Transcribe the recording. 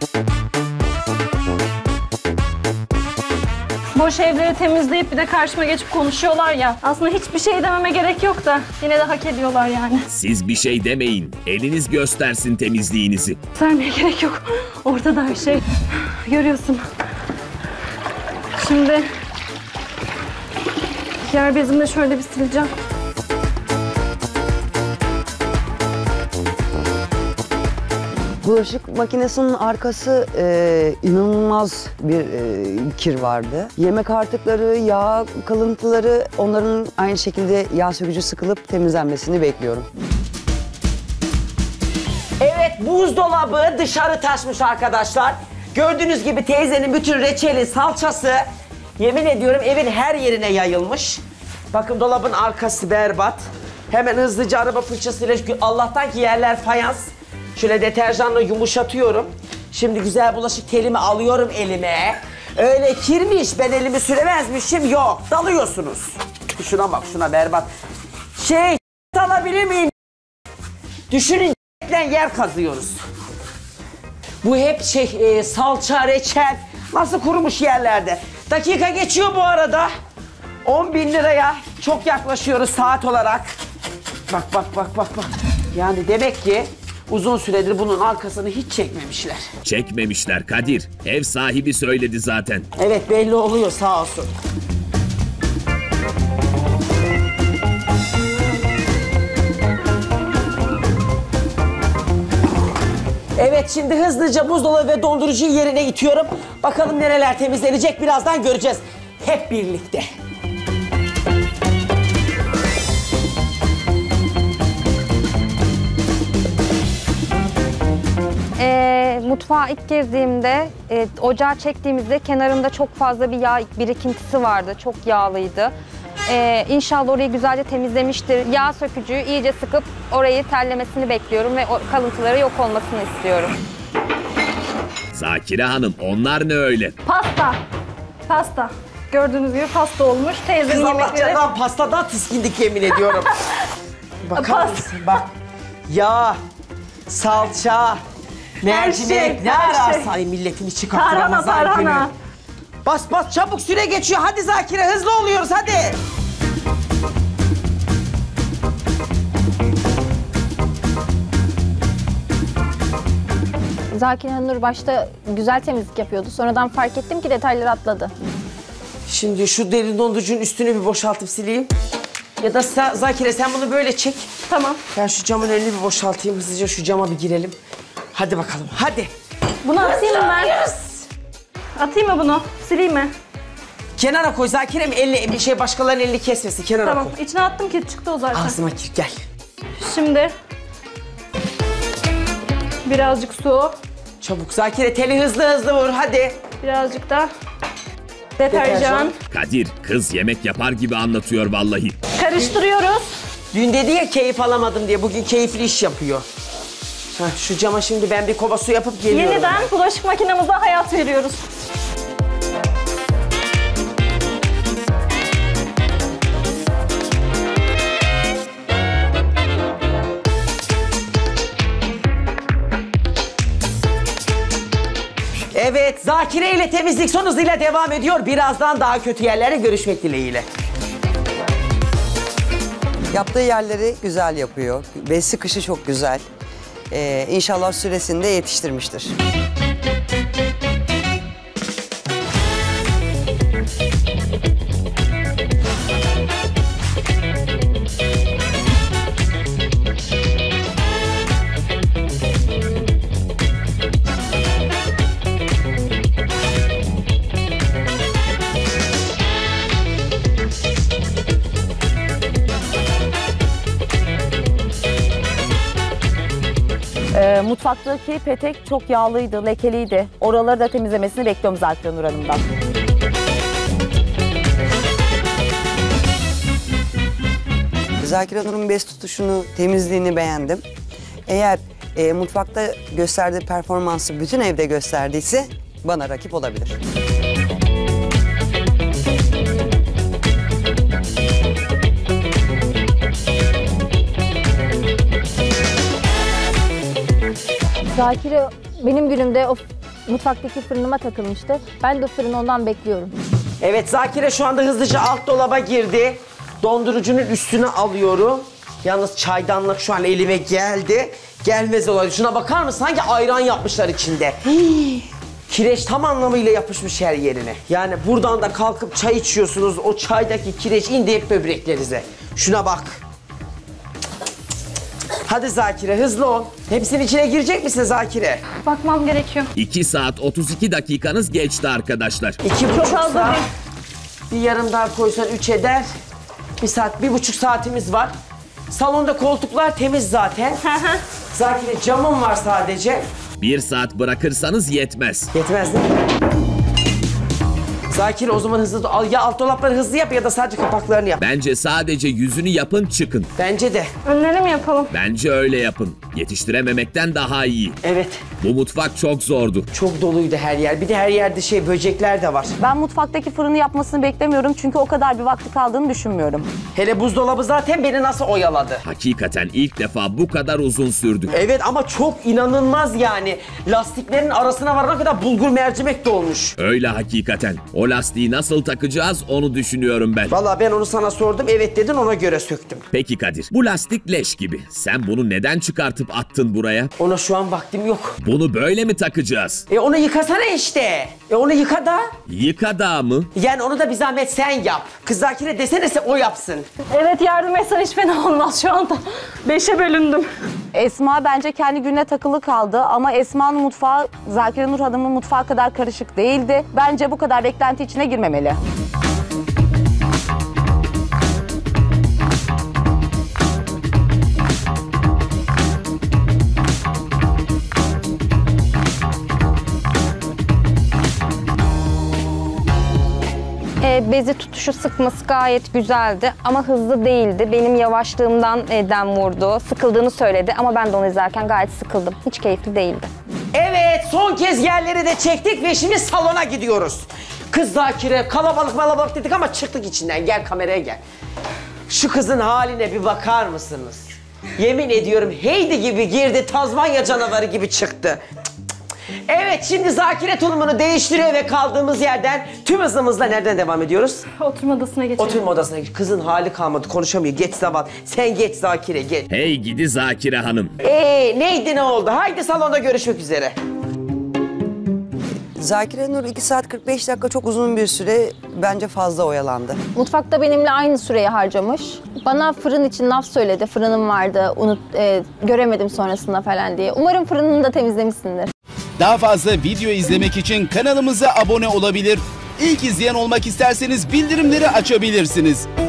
Boş evleri temizleyip bir de karşıma geçip konuşuyorlar ya. Aslında hiçbir şey dememe gerek yok da yine de hak ediyorlar yani. Siz bir şey demeyin. Eliniz göstersin temizliğinizi. Sermeye gerek yok. Ortada her şey. Görüyorsun. Şimdi yer bezimle şöyle bir sileceğim. Bulaşık makinesinin arkası inanılmaz bir kir vardı. Yemek artıkları, yağ kalıntıları, onların aynı şekilde yağ sökücü sıkılıp temizlenmesini bekliyorum. Evet, buzdolabı dışarı taşmış arkadaşlar. Gördüğünüz gibi teyzenin bütün reçeli, salçası, yemin ediyorum evin her yerine yayılmış. Bakın dolabın arkası berbat. Hemen hızlıca araba fırçasıyla, Allah'tan ki yerler fayans. Şöyle deterjanla yumuşatıyorum. Şimdi güzel bulaşık telimi alıyorum elime. Öyle kirmiş, ben elimi süremezmişim, yok. Dalıyorsunuz. Şuna bak, şuna berbat. Alabilir miyim? Düşünün, yer kazıyoruz. Bu hep salça, reçel. Nasıl kurumuş yerlerde. Dakika geçiyor bu arada. 10.000 liraya çok yaklaşıyoruz saat olarak. Bak. Yani demek ki uzun süredir bunun arkasını hiç çekmemişler. Çekmemişler Kadir. Ev sahibi söyledi zaten. Evet, belli oluyor, sağ olsun. Evet, şimdi hızlıca buzdolabı ve dondurucuyu yerine itiyorum. Bakalım nereler temizlenecek, birazdan göreceğiz. Hep birlikte. Mutfağa ilk girdiğimde, ocağı çektiğimizde kenarında çok fazla bir yağ birikintisi vardı. Çok yağlıydı. İnşallah orayı güzelce temizlemiştir. Yağ sökücüyü iyice sıkıp orayı terlemesini bekliyorum ve o kalıntıları yok olmasını istiyorum. Zakire Hanım, onlar ne öyle? Pasta. Gördüğünüz gibi pasta olmuş. Teyzenin Kız Allah yemekleri. canından pastadan tiskindik yemin ediyorum. Bakar mısın bak. Yağ, salça, mercimek, ne ararsa. Ay milletin içi kaptı Ramazan günü. Bas çabuk, süre geçiyor. Hadi Zakire, hızlı oluyoruz hadi. Zakire Nur başta güzel temizlik yapıyordu. Sonradan fark ettim ki detayları atladı. Şimdi şu derin dondurucunun üstünü bir boşaltıp sileyim. Ya da Zakire sen bunu böyle çek. Tamam. Ben şu camın önünü bir boşaltayım. Hızlıca şu cama bir girelim. Hadi bakalım, hadi. Bunu atayım mı ben? Atayım mı bunu? Sileyim mi? Kenara koy Zakire'm, başkalarının elini kesmesin. Kenara Tamam, koy. içine attım ki çıktı o zaten. Ağzıma gir, gel. Şimdi birazcık su, Çabuk Zakire, teli hızlı vur hadi. birazcık da deterjan. Kadir, kız yemek yapar gibi anlatıyor vallahi. Karıştırıyoruz. Dün dedi ya keyif alamadım diye, bugün keyifli iş yapıyor. Şu cama şimdi ben bir kova su yapıp geliyorum. Yeniden bulaşık makinemize hayat veriyoruz. Evet, Zakire ile temizlik son hızıyla devam ediyor. Birazdan daha kötü yerlere görüşmek dileğiyle. Yaptığı yerleri güzel yapıyor. Ve sıkışı çok güzel. İnşallah süresinde yetiştirmiştir. Mutfaktaki petek çok yağlıydı, lekeliydi. Oraları da temizlemesini bekliyorum Zakire Nur Hanım'dan. Zakire Nur'un bez tutuşunu, temizliğini beğendim. Eğer mutfakta gösterdiği performansı bütün evde gösterdiyse bana rakip olabilir. Zakire benim günümde o mutfaktaki fırınıma takılmıştı. Ben de fırını ondan bekliyorum. Evet, Zakire şu anda hızlıca alt dolaba girdi. Dondurucunun üstüne alıyorum. Yalnız çaydanlık şu an elime geldi. Gelmez olaydı. Şuna bakar mısın? Sanki ayran yapmışlar içinde. Hii. Kireç tam anlamıyla yapışmış her yerine. Yani buradan da kalkıp çay içiyorsunuz. O çaydaki kireç indi hep böbreklerinize. Şuna bak. Hadi Zakire hızlı ol. Hepsinin içine girecek misin Zakire? Bakmam gerekiyor. 2 saat 32 dakikanız geçti arkadaşlar. 2,5 fazla saat. değil. Bir yarım daha koysan 3 eder. 1 saat, 1,5 saatimiz var. Salonda koltuklar temiz zaten. Zakire camım var sadece. 1 saat bırakırsanız yetmez. Yetmez değil mi? Zakire o zaman hızlı al. Ya alt dolapları hızlı yap ya da sadece kapaklarını yap. Bence sadece yüzünü yapın çıkın. Bence de. Önleri mi yapalım? Bence öyle yapın. Yetiştirememekten daha iyi. Evet. Bu mutfak çok zordu. Çok doluydu her yer. Bir de her yerde böcekler de var. Ben mutfaktaki fırını yapmasını beklemiyorum çünkü o kadar bir vakti kaldığını düşünmüyorum. Hele buzdolabı zaten beni nasıl oyaladı. Hakikaten ilk defa bu kadar uzun sürdü. Evet ama çok inanılmaz yani. Lastiklerin arasına varana kadar bulgur mercimek de olmuş. Öyle hakikaten. O lastiği nasıl takacağız onu düşünüyorum ben. Vallahi ben onu sana sordum. Evet dedin, ona göre söktüm. Peki Kadir, bu lastik leş gibi. Sen bunu neden çıkartıp attın buraya? Ona şu an vaktim yok. Bunu böyle mi takacağız? Onu yıkasana işte. Onu yıka da. Yıka da mı? Yani onu da bir zahmet sen yap. Kız Zakire desene o yapsın. Evet, yardım etsen hiç fena olmaz şu anda. 5'e bölündüm. Esma bence kendi gününe takılı kaldı ama Esma'nın mutfağı Zakire Nur Hanım'ın mutfağı kadar karışık değildi. Bence bu kadar beklenti içine girmemeli. Bezi tutuşu sıkması gayet güzeldi ama hızlı değildi. Benim yavaşlığımdan dem vurdu. Sıkıldığını söyledi ama ben de onu izlerken gayet sıkıldım. Hiç keyifli değildi. Evet, son kez yerleri de çektik ve şimdi salona gidiyoruz. Kız Zakire kalabalık dedik ama çıktık içinden. Gel kameraya gel. Şu kızın haline bir bakar mısınız? Yemin ediyorum Heidi gibi girdi, Tazmanya canavarı gibi çıktı. Evet, şimdi Zakire tulumunu değiştiriyor ve kaldığımız yerden tüm hızımızla nereden devam ediyoruz? Oturma odasına geçelim. Oturma odasına geç. Kızın hali kalmadı, konuşamıyor. Geç zaman. Sen geç Zakire, geç. Hey gidi Zakire Hanım. Neydi ne oldu? Haydi salonda görüşmek üzere. Zakire Nur 2 saat 45 dakika çok uzun bir süre, bence fazla oyalandı. Mutfakta benimle aynı süreyi harcamış. Bana fırın için laf söyledi. Fırınım vardı, göremedim sonrasında falan diye. Umarım fırınını da temizlemişsindir. Daha fazla video izlemek için kanalımıza abone olabilir. İlk izleyen olmak isterseniz bildirimleri açabilirsiniz.